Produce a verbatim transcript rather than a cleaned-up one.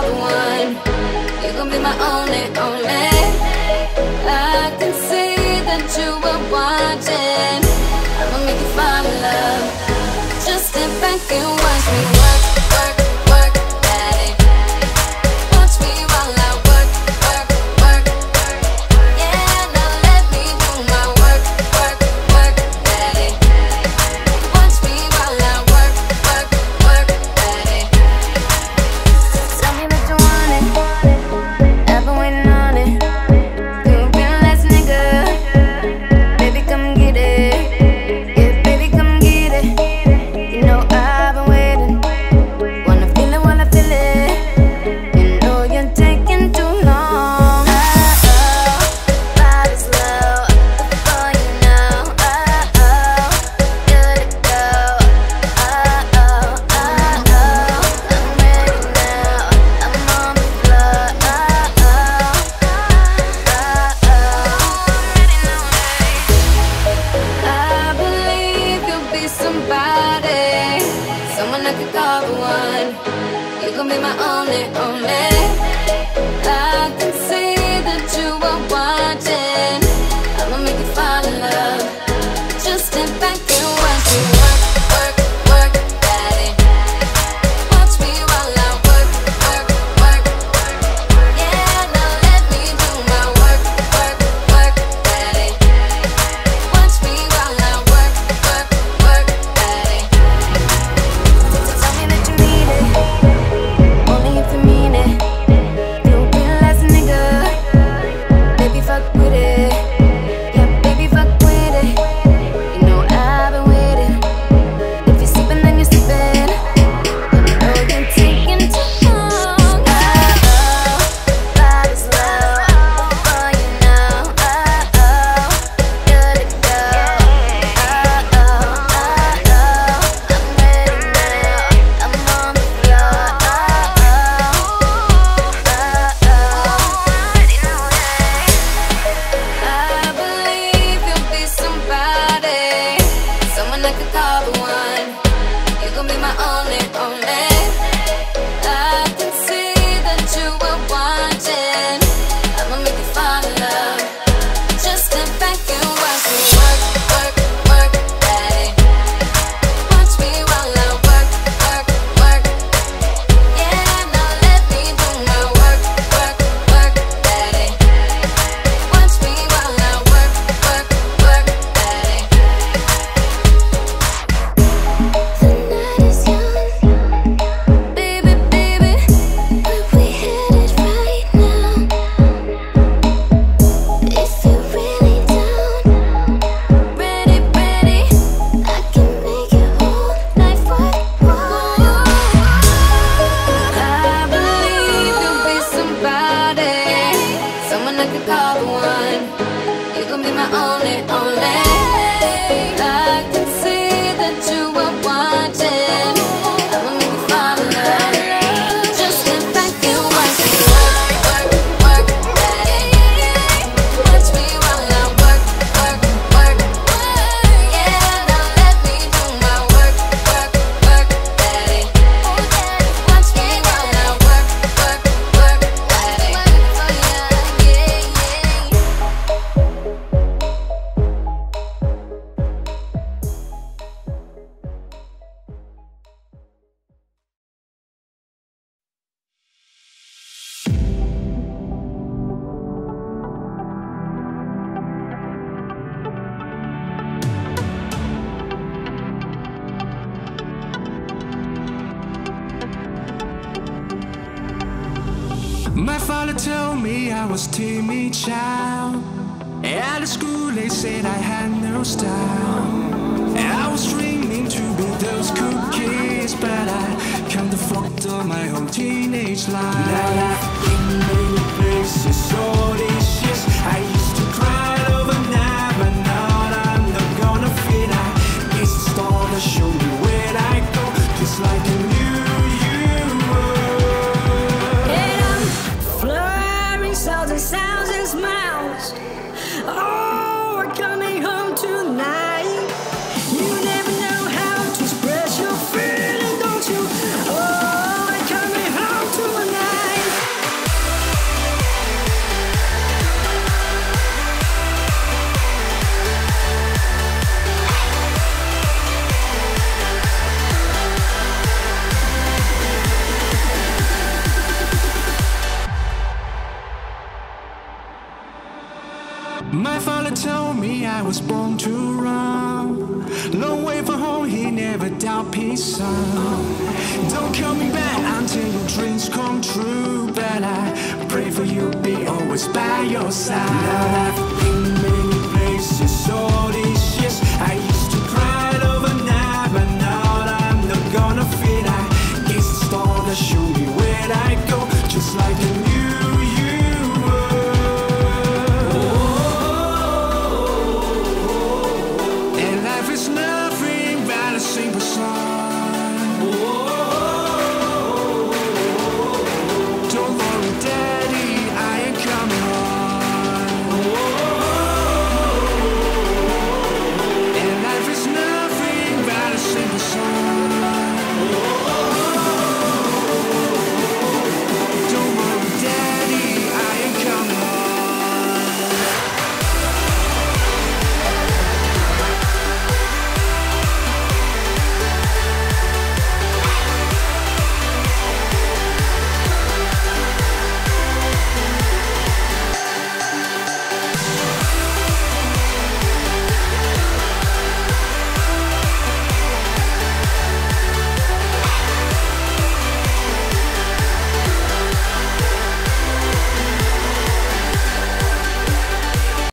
call the one. You gon' be my only, only. I can see that you were watching. I'ma make you fall in love. Just sit back and watch me work, work, work, daddy. Watch me while I work, work, work. Yeah, now let me do my work, work, work, daddy. Watch me while I work, work, work, daddy. Tell me that you want it. I've been waiting on it. You've been the last nigga. Baby, come get it. Yeah, baby, come get it. You know I've been waiting. Wanna feel it while I feel it. You know you're taking too long. Oh, oh, body's low. Before you know. Oh, oh, good to go. Oh, oh, oh, oh. I'm ready now. I'm on the floor. Oh, oh, oh, oh. Ready now, I believe you'll be somebody, someone I could call the one. You gon' be my only, only. I can see that you are watching. I'ma make you fall in love. Just sit back and watch me work, work, work, daddy. Watch me while I work, work, work. Yeah, now let me do my work, work, work, daddy. Watch me while I work, work, work, daddy. Tell me that you need it, only if you mean it. You'll be the last nigga. Baby, fuck with it. Yeah, baby, fuck with it. You know I've been waiting. If you're sleeping, then you're sleeping. You know you're taking too long. Oh, oh, body's low. Before you know. Oh, oh, good to go. Oh, oh, oh, oh. I'm ready now. I'm on the floor. Oh, oh, oh, oh. Ready now, I believe you'll be somebody, someone I could call the one. You gon' be my only, only. I can see that you were watching. I'ma make you fall in love. Just sit back and watch me work, work, work, daddy. Watch me while I work, work, work. Yeah, now let me do my work, work, work, daddy. Watch me while I work, work, work, daddy. The night is young, baby, baby. Where we headed right now? If you're really down, ready, ready, I can make your whole life worthwhile. I believe you'll be somebody, someone I could call the one. You gon' be my only, only. I can see that you are watching. I'ma make you fall in love. Just sit back and watch me work, work, work, daddy. Watch me while I work, work, work. Yeah, now let me do my work, work, work, daddy. Watch me while I work, work, work, daddy. Yeah, yeah. My father told me I was timid child. At school they said I had no style. I was dreaming to be those cookies, but I can't afford all my whole teenage life. Now I've been many places, all these years. I used to cry overnight, but now I'm not gonna fit. I it's the star that show me where I go, just like a new you were. And I'm flying south and sounds and smiles. Oh, we're coming home tonight. You never know how to express your feeling, don't you? Oh, we're coming home tonight. My father told me I was born to run. Long way from home, he never doubt peace, son. Don't call me back until your dreams come true. But I pray for you, be always by your side. Lord, I've been